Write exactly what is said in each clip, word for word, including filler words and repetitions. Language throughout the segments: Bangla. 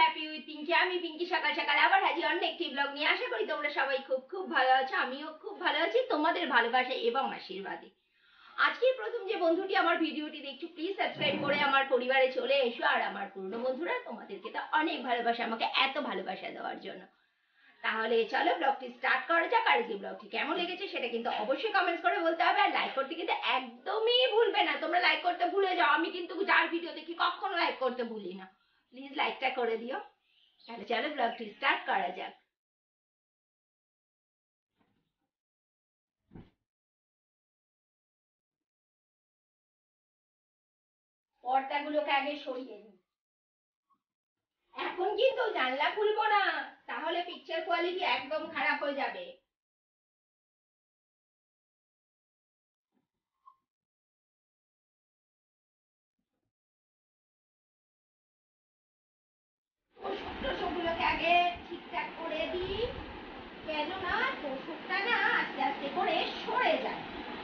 Happy with Pinki. আমি পিঙ্কি সকাল সকাল আবার হাজির অন্য একটি ব্লগ নিয়ে। আশা করি তোমরা সবাই খুব খুব ভালো আছো, আমিও খুব ভালো আছি তোমাদের ভালোবাসা এবং আশীর্বাদে। আজকে প্রথম যে বন্ধুটি আমার ভিডিওটি দেখছো, প্লিজ সাবস্ক্রাইব করে আমার পরিবারে চলে এসো। আর আমার পুরনো বন্ধুরা, তোমাদেরকে তো অনেক ভালোবাসা আমাকে এত ভালোবাসা দেওয়ার জন্য। তাহলে চলো ব্লগটি স্টার্ট করা যাক। আর যে ব্লগটি কেমন লেগেছে সেটা কিন্তু অবশ্যই কমেন্টস করে বলতে হবে। আর লাইক করতে কিন্তু একদমই ভুলবে না, তোমরা লাইক করতে ভুলে যাও। আমি কিন্তু যার ভিডিও দেখি কখনো লাইক করতে ভুলি না, প্লিজ লাইকটা করে দিও। তাহলে চলো ব্লগটি স্টার্ট করা যাক। পর্দাগুলোকে আগে সরিয়ে নিই। এখন কিন্তু জানলা খুলবো না, তাহলে পিকচার কোয়ালিটি একদম খারাপ হয়ে যাবে। তোষকগুলোকে আগে ঠিকঠাক করে দিই, কেননা তোষকটা না আস্তে আস্তে করে সরে যায়।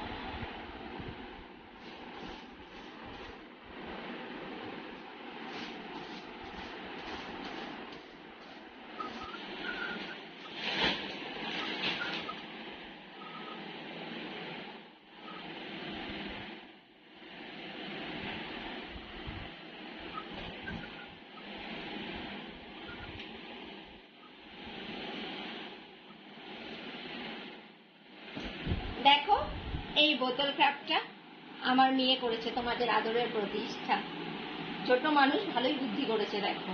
দেখো, এই বোতল ক্রাফটটা আমার মেয়ে করেছে, তোমাদের আদরের প্রতিষ্ঠা। ছোট মানুষ, ভালোই বুদ্ধি করেছে। দেখো,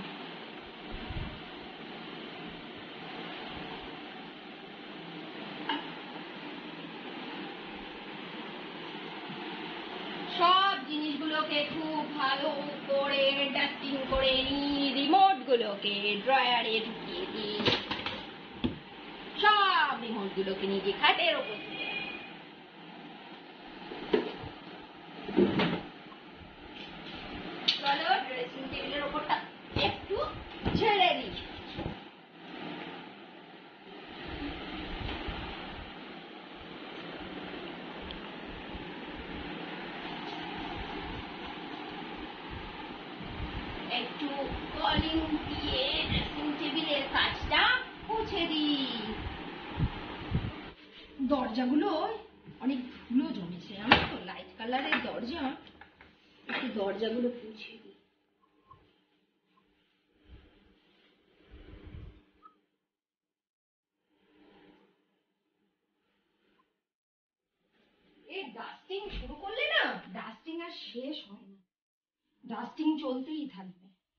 সব জিনিসগুলোকে খুব ভালো করে ডাস্টিং করে নিই। রিমোট গুলোকে ড্রয়ারে ঢুকিয়ে দিই। সব রিমোট গুলোকে নিয়ে গিয়ে খাটের ওপর তুলে রাখি। চলো ড্রেসিং টেবিলের ওপরটা একটু ছেড়ে দিই। একটু কলিং দিয়ে ড্রেসিং টেবিলের কাজটা মুছে দিই। দরজাগুলো অনেক ধুলো জমেছে, আমার তো লাইট কালারের দরজা, একটু দরজাগুলো মুছে দিই। এই ডাস্টিং শুরু করলে না, ডাস্টিং আর শেষ হয় না, ডাস্টিং চলতেই থাকবে।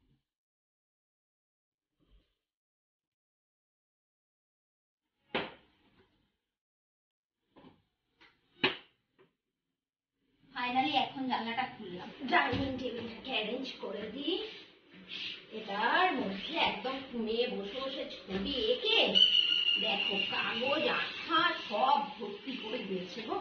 ফাইনালি এখন জানলাটা খুললাম, ডাইনিং টেবিলটাকে অ্যারেঞ্জ করে দিই। এটার মধ্যে একদম ঘুমিয়ে বসে বসে ছবি এঁকে দেখো কাগজ আঠা সব ভর্তি করে দিয়েছে গো।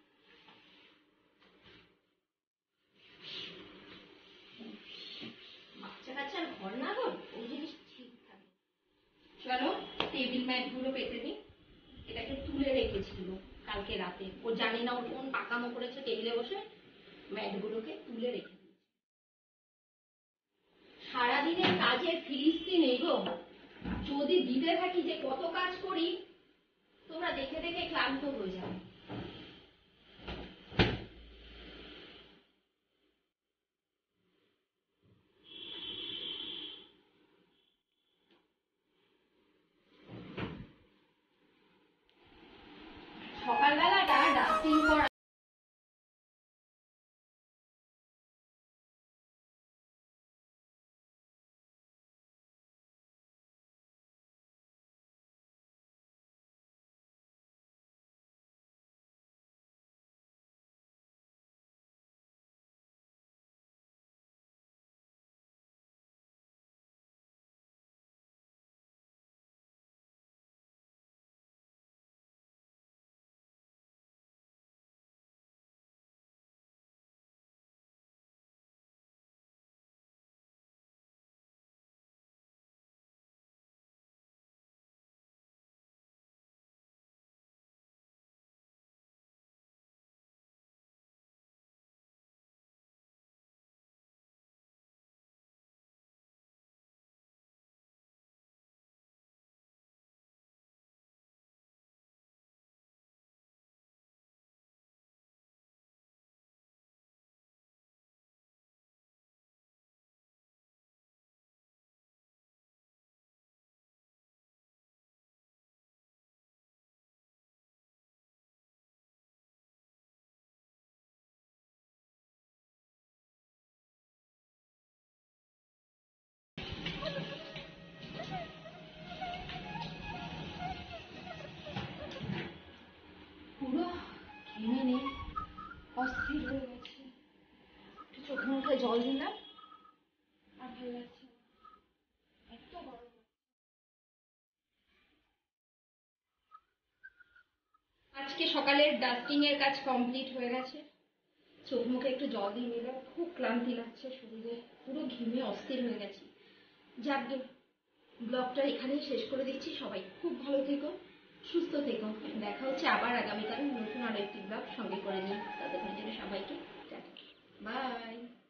বাচ্চা কাচ্চার ঘর না গো, ওই জিনিস ঠিক থাকে। চলো টেবিল ম্যাট গুলো পেতে দিই। এটাকে তুলে রেখেছিল কালকে রাতে, ও জানি না ও কোন পাকামো করেছে, টেবিলে বসে ম্যাট গুলোকে তুলে রেখে দিয়েছে। সারাদিনের কাজের ফিরিস্তি নেই গো, যদি দিতে থাকি যে কত কাজ করি, তোমরা দেখে দেখে ক্লান্ত হয়ে যাবে। সকালবেলাটা ডাস্টিং করা ঘেমে নেই, অস্থির হয়ে গেছে। একটু চোখে মুখে জল দিলাম, আর ভালো লাগছে না, এত গরম। আজকে সকালের ডাস্টিং এর কাজ কমপ্লিট হয়ে গেছে, চোখ মুখে একটু জল দিয়ে নিলাম, খুব ক্লান্তি লাগছে শরীরে, পুরো ঘেমে অস্থির হয়ে গেছি। যাকে ব্লগটা এখানেই শেষ করে দিচ্ছি। সবাই খুব ভালো থেকো, সুস্থ থেকো। দেখা হচ্ছে আবার আগামীকাল নতুন আরো একটি ব্লগ সঙ্গে করে নিই। ততক্ষণের জন্য সবাইকে টাটা, বাই।